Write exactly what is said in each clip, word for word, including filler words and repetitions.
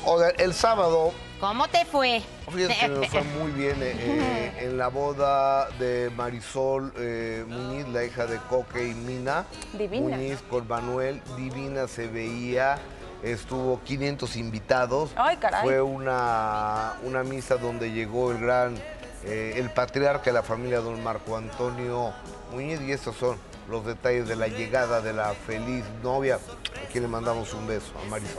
Oigan, el sábado... ¿Cómo te fue? Fíjate que me fue muy bien eh, eh, en la boda de Marisol eh, Muñiz, la hija de Coque y Mina. Divina. Muñiz con Manuel, divina se veía. Estuvo quinientos invitados. Ay, caray. Fue una, una misa donde llegó el gran, eh, el patriarca de la familia, don Marco Antonio Muñiz. Y estos son los detalles de la llegada de la feliz novia. Aquí le mandamos un beso a Marisol.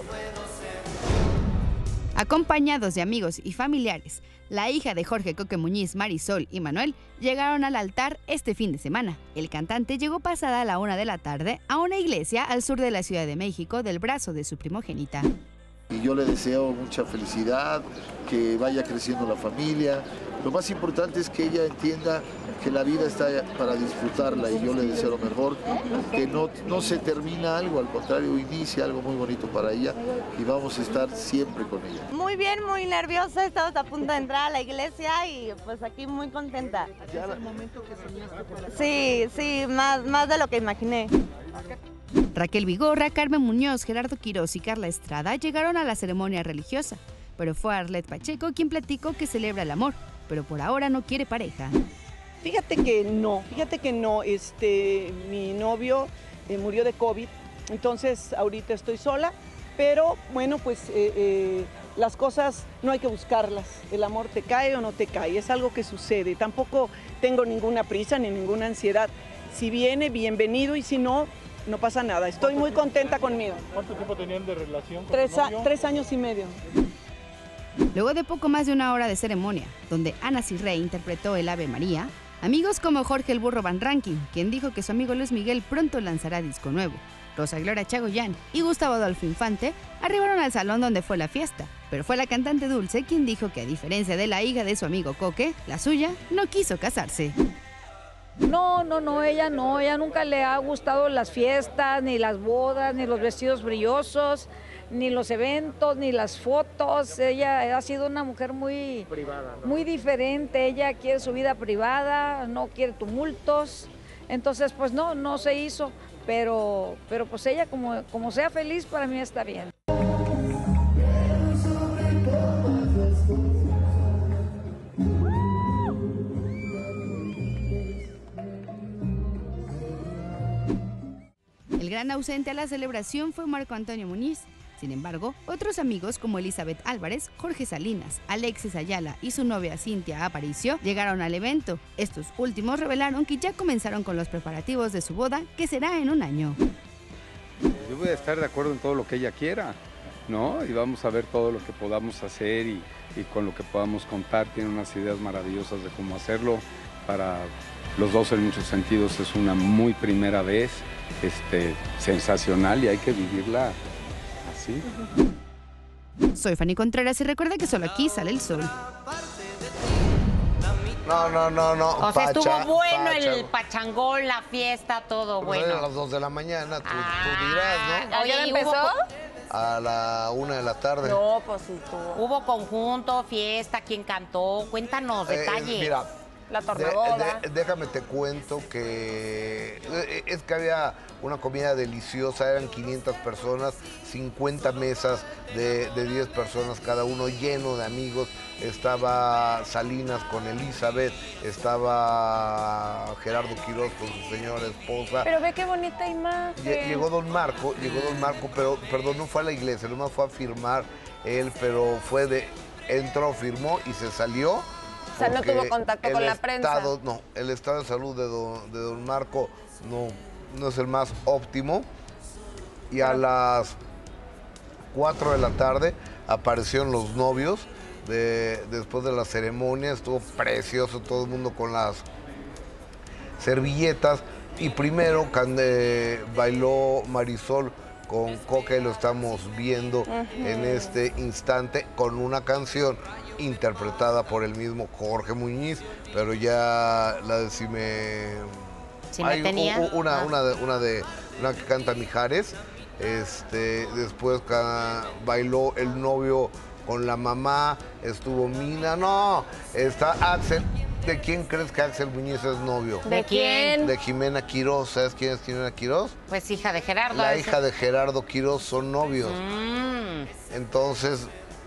Acompañados de amigos y familiares, la hija de Jorge Coque Muñiz, Marisol y Manuel, llegaron al altar este fin de semana. El cantante llegó pasada a la una de la tarde a una iglesia al sur de la Ciudad de México del brazo de su primogénita. Y yo le deseo mucha felicidad, que vaya creciendo la familia. Lo más importante es que ella entienda que la vida está para disfrutarla y yo le deseo lo mejor, que no, no se termina algo, al contrario, inicia algo muy bonito para ella y vamos a estar siempre con ella. Muy bien, muy nerviosa, estamos a punto de entrar a la iglesia y pues aquí muy contenta. ¿Es el momento que soñaste para... Sí, sí, más, más de lo que imaginé. Raquel Vigorra, Carmen Muñoz, Gerardo Quirós y Carla Estrada llegaron a la ceremonia religiosa, pero fue Arlet Pacheco quien platicó que celebra el amor, pero por ahora no quiere pareja. Fíjate que no, fíjate que no, este, mi novio eh, murió de COVID, entonces ahorita estoy sola, pero bueno, pues eh, eh, las cosas no hay que buscarlas, el amor te cae o no te cae, es algo que sucede, tampoco tengo ninguna prisa ni ninguna ansiedad, si viene, bienvenido y si no, no pasa nada, estoy muy contenta conmigo. ¿Cuánto tiempo tenían de relación con Tres, tu novio? tres años y medio. Luego de poco más de una hora de ceremonia, donde Ana Cirrey interpretó el Ave María, amigos como Jorge el Burro Van Rankin, quien dijo que su amigo Luis Miguel pronto lanzará disco nuevo, Rosa Gloria Chagoyán y Gustavo Adolfo Infante arribaron al salón donde fue la fiesta, pero fue la cantante Dulce quien dijo que a diferencia de la hija de su amigo Coque, la suya no quiso casarse. No, no, no, ella no, ella nunca le ha gustado las fiestas, ni las bodas, ni los vestidos brillosos, ni los eventos, ni las fotos. Ella ha sido una mujer muy privada, ¿no? Muy diferente, ella quiere su vida privada, no quiere tumultos, entonces pues no, no se hizo, pero, pero pues ella como, como sea feliz, para mí está bien. El gran ausente a la celebración fue Marco Antonio Muñiz. Sin embargo, otros amigos como Elizabeth Álvarez, Jorge Salinas, Alexis Ayala y su novia Cintia Aparicio llegaron al evento. Estos últimos revelaron que ya comenzaron con los preparativos de su boda, que será en un año. Yo voy a estar de acuerdo en todo lo que ella quiera, ¿no? Y vamos a ver todo lo que podamos hacer y, y con lo que podamos contar. Tiene unas ideas maravillosas de cómo hacerlo. Para los dos en muchos sentidos es una muy primera vez, este, sensacional y hay que vivirla así. Soy Fanny Contreras y recuerda que solo aquí sale el sol. No, no, no, no. O sea, Pacha, estuvo bueno pacha. el pachangón, la fiesta, todo Pues bueno. a las dos de la mañana, tú, Ah, tú dirás, ¿no? oye, ¿Ya ¿y empezó? hubo- A la una de la tarde. No, pues sí, tú. Hubo conjunto, fiesta, quién cantó, cuéntanos Eh, detalles. mira, La de- tornaboda. de- déjame te cuento que eh, es que había una comida deliciosa, eran quinientas personas, cincuenta mesas de, de diez personas cada uno, lleno de amigos. Estaba Salinas con Elizabeth, estaba Gerardo Quirós con su señora esposa. Pero ve qué bonita Lle- imagen. Llegó don Marco, llegó don Marco, pero perdón, no fue a la iglesia, nomás fue a firmar él, pero fue de, entró, firmó y se salió. O sea, no porque tuvo contacto el con la prensa. estado- No, el estado de salud de don, de don Marco no, no es el más óptimo. Y a las cuatro de la tarde aparecieron los novios. De, después de la ceremonia estuvo precioso, todo el mundo con las servilletas. Y primero can- eh, bailó Marisol con Coque, lo estamos viendo en este instante, con una canción interpretada por el mismo Jorge Muñiz, pero ya la de si me... Si me Hay tenía. u- una, Ah. una, de, una, de, una que canta Mijares, este, después ca- bailó el novio con la mamá, estuvo Mina, no, está Axel. ¿De quién crees que Axel Muñiz es novio? ¿De quién? De Jimena Quirós. ¿Sabes quién es Jimena Quirós? Pues hija de Gerardo. La ese. hija de Gerardo Quirós, son novios. Mm. Entonces,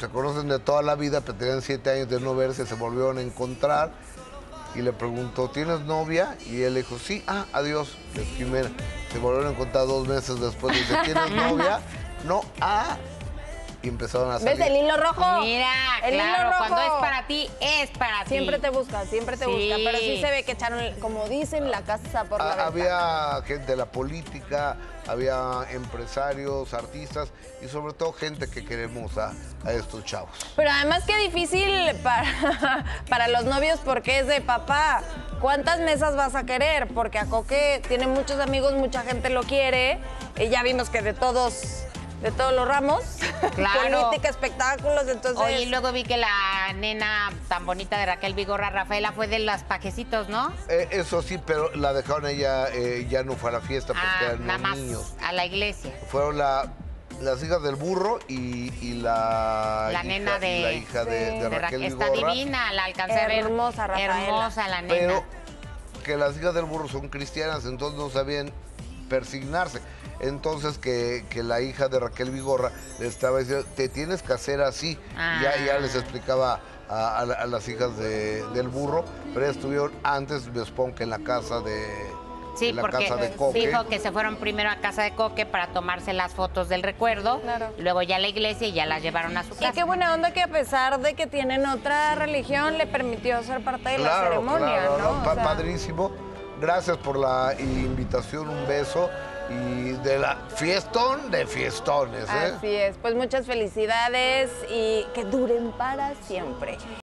se conocen de toda la vida, pero tenían siete años de no verse, se volvieron a encontrar y le preguntó, ¿tienes novia? Y él le dijo, sí, ah, adiós, de Jimena. Se volvieron a encontrar dos meses después, dice, ¿tienes novia? No, ah, y empezaron a salir. ¿Ves el hilo rojo? Mira, el claro, hilo rojo. cuando es para ti, es para Siempre ti. te busca, siempre te Sí. busca. Pero sí se ve que echaron, como dicen, la casa por la Ah, ventana. había gente de la política, había empresarios, artistas y sobre todo gente que queremos a, a estos chavos. Pero además qué difícil para, para los novios porque es de papá. ¿Cuántas mesas vas a querer? Porque a Coque tiene muchos amigos, mucha gente lo quiere. Y ya vimos que de todos, de todos los ramos. Claro. Política, espectáculos, entonces... Oye, y luego vi que la nena tan bonita de Raquel Vigorra, Rafaela, fue de los pajecitos, ¿no? Eh, eso sí, pero la dejaron ella, eh, ya no fue a la fiesta porque Ah, eran nada los más niños. a la iglesia. Fueron la, las hijas del burro y, y la, La hija, nena de, la hija de, de de Ra- Raquel Está Vigorra. divina, la alcancé a ver. Hermosa, Rafaela. Hermosa la nena. Pero que las hijas del burro son cristianas, entonces no sabían persignarse. Entonces que, que la hija de Raquel Vigorra le estaba diciendo, te tienes que hacer así. Ah. Ya, ya les explicaba a, a la- a las hijas de- del burro, pero ellas estuvieron antes, me supongo que en la casa de, Sí, en la porque casa de Coque. dijo que se fueron primero a casa de Coque para tomarse las fotos del recuerdo, Claro. luego ya a la iglesia y ya las llevaron a su Y casa. qué buena onda que a pesar de que tienen otra religión, le permitió ser parte de la Claro, ceremonia, claro, ¿no? no, O pa- sea, padrísimo. Gracias por la invitación, un beso y de la fiestón de fiestones, ¿eh? Así es, pues muchas felicidades y que duren para siempre.